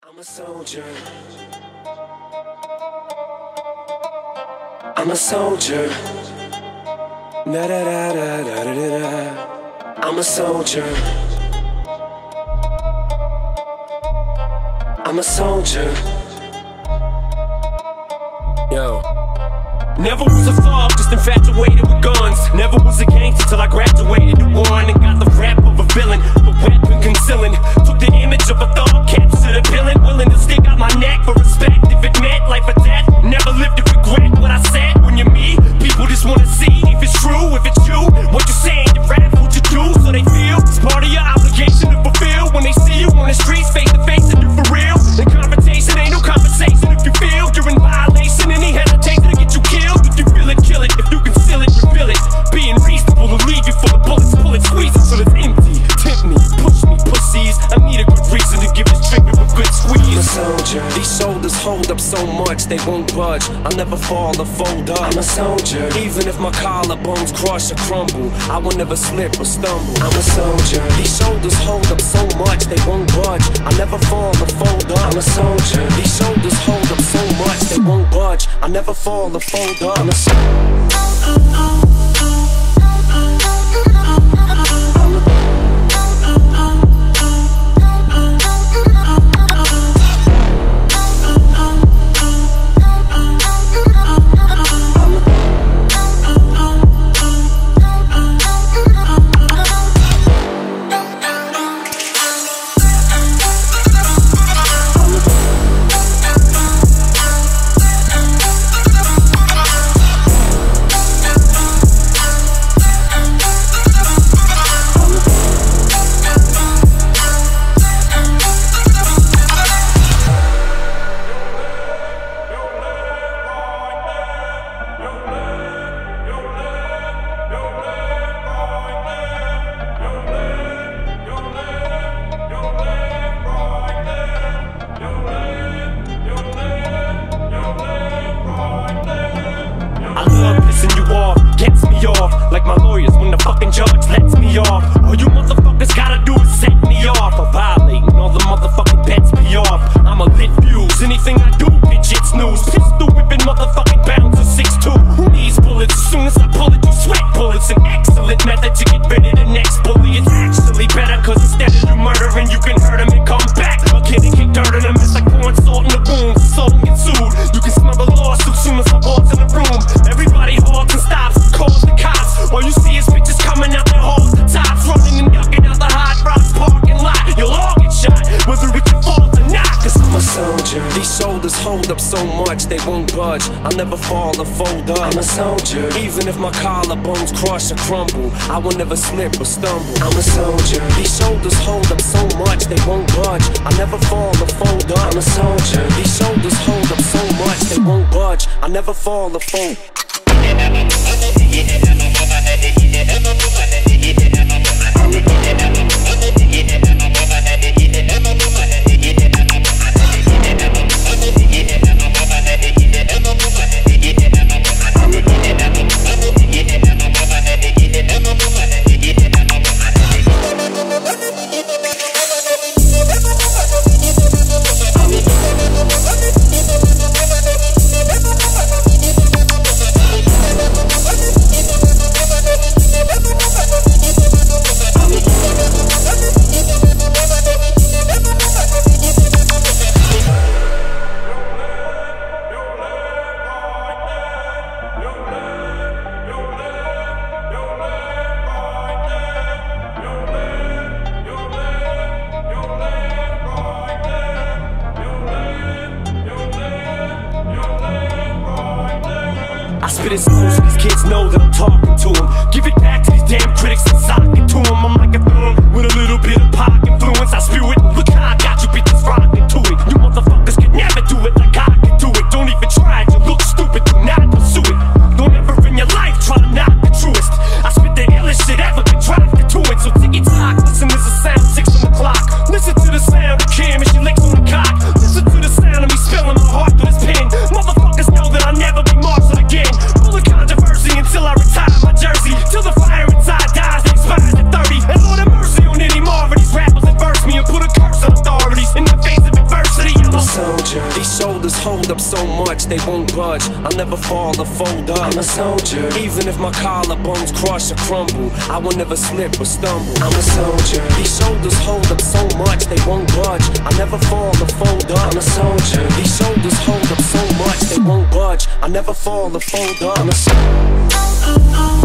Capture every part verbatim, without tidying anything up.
I'm a soldier. I'm a soldier. Da da da da da da da. I'm a soldier. I'm a soldier. Yo. Never was a thug, just infatuated with guns. Never was a gangster till I graduated to one and got the rap of a villain, a weapon concealing. Took the image of a thug, captured a villain, willing to stick out my neck for respect if it meant life or death. Never lived to regret what I said. When you're me, people just wanna see if it's true, if it's you. What you saying, you rap, what you do, so they feel it's part of your obligation to fulfill. When they see you on the streets, face to face, and you for real. The confrontation ain't no conversation if you feel you're in violation. Any hesitation to get you killed. If you feel it, kill it. If you conceal it, reveal it. Being reasonable to leave you full of bullets, pull it, squeeze it till it's empty. Tempt me, push me, pussies. I need a good reason to give this treatment a good squeeze. I'm a soldier. These shoulders hold up so much they won't budge. I'll never fall or fold up. I'm a soldier. Even if my collarbones crush or crumble, I will never slip or stumble. I'm a soldier. These shoulders hold up so much they won't budge. I'll never fall or fold up. I'm a soldier. These shoulders hold up so much they won't budge. I'll never fall or fold up. I'm a soldier. Like my lawyers when the fucking judge lets me off. All you motherfuckers gotta do is set me off. I'm violating all the motherfucking bets me off. I'm a lit fuse, anything I do, bitch, it's news. Pistol whipping motherfucking bouncer six two. Who needs bullets? As soon as I pull it, you sweat bullets. An excellent method to get rid of the next bully. It's actually better, cause instead of you murdering, you can hurt him and come back again and kick dirt in him. It's like pouring salt in the wound, salt and get sued. You can smell the lawsuit soon as I walk in the room. Everybody halts and stops, calls the cops. All you see is bitches coming out their holes, the tops, running and ducking out the hot rocks parking lot. You'll all get shot, whether it can fall or not. Cause I'm a soldier. These shoulders hold up so much they won't budge. I'll never fall or fold up. I'm a soldier. Even if my collarbones crush or crumble, I will never slip or stumble. I'm a soldier. These shoulders hold up so much they won't budge. I'll never fall or fold up. I'm a soldier. These shoulders hold up so much they won't budge. I'll never fall or fold. I spit it slow so these kids know that I'm talking to them. Give it back to these damn critics and sock it to them. I'm like a thumb with a little bit of pop influence. I spew it, look how I got you bitches rocking to it. You motherfuckers can never do it like I can do it. Don't even try it, you look stupid, do not pursue it. Don't ever in your life try to knock the truest. I spit the illest shit ever, can drive you to it. So tick tock, listen, there's a sound, six on the clock. Listen to the sound of Kim and she licks on the cock. Listen to the sound of me spilling my heart through this pen. Motherfuckers know that I'll never be martyred again. Full of controversy until I retire my jersey. Till the fire inside dies, expires at thirty. And Lord have mercy on any more of these rappers that verse me and put a curse on the hold up so much they won't budge. I'll never fall or fold up. I'm a soldier. Even if my collarbones crush or crumble, I will never slip or stumble. I'm a soldier. These shoulders hold up so much they won't budge. I'll never fall or fold up. I'm a soldier. These shoulders hold up so much they won't budge. I'll never fall or fold up. I'm a soldier.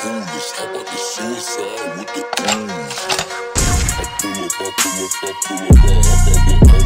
coolest? How about the suicide with the ooze? I pull up, I pull up, I pull up, I pull up, I